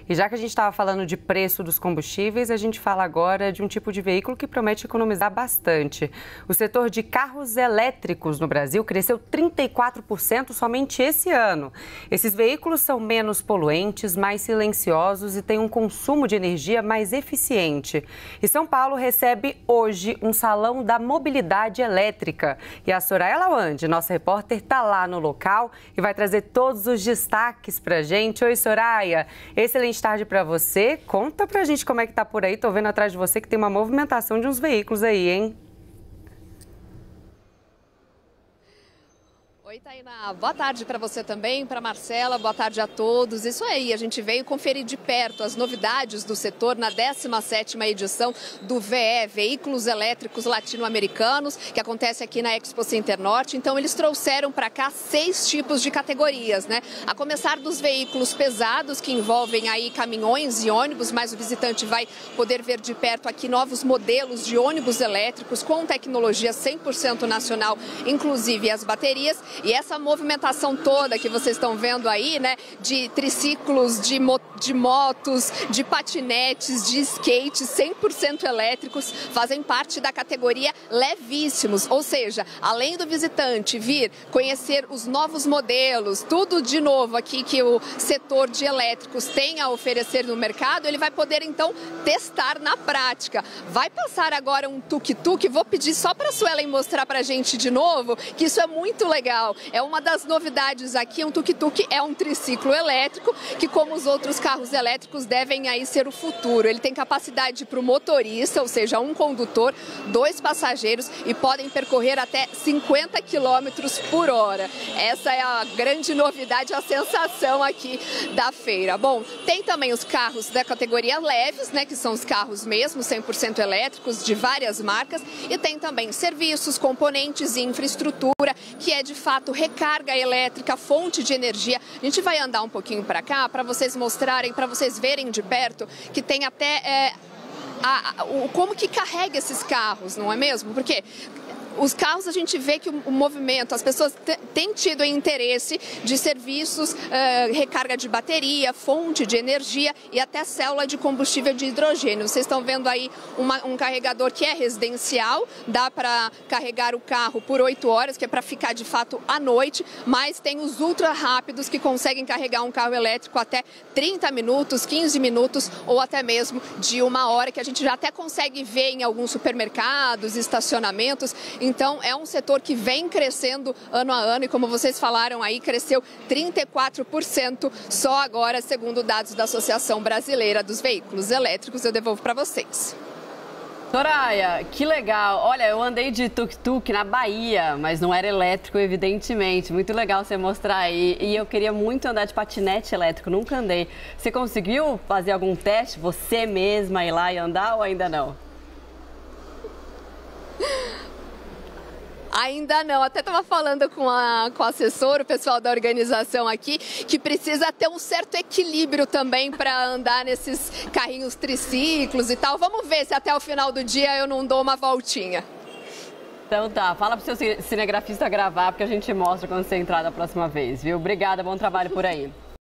E já que a gente estava falando de preço dos combustíveis, a gente fala agora de um tipo de veículo que promete economizar bastante. O setor de carros elétricos no Brasil cresceu 34% somente esse ano. Esses veículos são menos poluentes, mais silenciosos e têm um consumo de energia mais eficiente. E São Paulo recebe hoje um salão da mobilidade elétrica. E a Soraya Lawande, nossa repórter, está lá no local e vai trazer todos os destaques para a gente. Oi, Soraya. Excelente tarde para você. Conta pra gente como é que tá por aí. Tô vendo atrás de você que tem uma movimentação de uns veículos aí, hein? Oi, Tainá. Boa tarde para você também, para Marcela, boa tarde a todos. Isso aí, a gente veio conferir de perto as novidades do setor na 17ª edição do VE, Veículos Elétricos Latino-Americanos, que acontece aqui na Expo Center Norte. Então, eles trouxeram para cá 6 tipos de categorias, né? A começar dos veículos pesados, que envolvem aí caminhões e ônibus, mas o visitante vai poder ver de perto aqui novos modelos de ônibus elétricos com tecnologia 100% nacional, inclusive as baterias. E essa movimentação toda que vocês estão vendo aí, né, de triciclos, de motos, de patinetes, de skates 100% elétricos, fazem parte da categoria levíssimos. Ou seja, além do visitante vir conhecer os novos modelos, tudo de novo aqui que o setor de elétricos tem a oferecer no mercado, ele vai poder então testar na prática. Vai passar agora um tuk-tuk, vou pedir só para a Suelen mostrar para a gente de novo, que isso é muito legal. É uma das novidades aqui, um tuk-tuk é um triciclo elétrico que, como os outros carros elétricos, devem aí ser o futuro. Ele tem capacidade para o motorista, ou seja, um condutor, 2 passageiros e podem percorrer até 50 km por hora. Essa é a grande novidade, a sensação aqui da feira. Bom, tem também os carros da categoria leves, né, que são os carros mesmo, 100% elétricos, de várias marcas, e tem também serviços, componentes e infraestrutura, que é de fato recarga elétrica, fonte de energia. A gente vai andar um pouquinho para cá para vocês mostrarem, para vocês verem de perto que tem até como que carrega esses carros, não é mesmo? Porque os carros, a gente vê que o movimento, as pessoas têm tido interesse de serviços, recarga de bateria, fonte de energia e até célula de combustível de hidrogênio. Vocês estão vendo aí um carregador que é residencial, dá para carregar o carro por 8 horas, que é para ficar de fato à noite, mas tem os ultra rápidos que conseguem carregar um carro elétrico até 30 minutos, 15 minutos ou até mesmo de 1 hora, que a gente já até consegue ver em alguns supermercados, estacionamentos. Então, é um setor que vem crescendo ano a ano e, como vocês falaram aí, cresceu 34% só agora, segundo dados da Associação Brasileira dos Veículos Elétricos. Eu devolvo para vocês. Soraya, que legal. Olha, eu andei de tuk-tuk na Bahia, mas não era elétrico, evidentemente. Muito legal você mostrar aí. E eu queria muito andar de patinete elétrico, nunca andei. Você conseguiu fazer algum teste, você mesma ir lá e andar ou ainda não? Ainda não, até estava falando com o assessor, o pessoal da organização aqui, que precisa ter um certo equilíbrio também para andar nesses carrinhos triciclos e tal. Vamos ver se até o final do dia eu não dou uma voltinha. Então tá, fala pro seu cinegrafista gravar, porque a gente mostra quando você entrar da próxima vez, viu? Obrigada, bom trabalho por aí.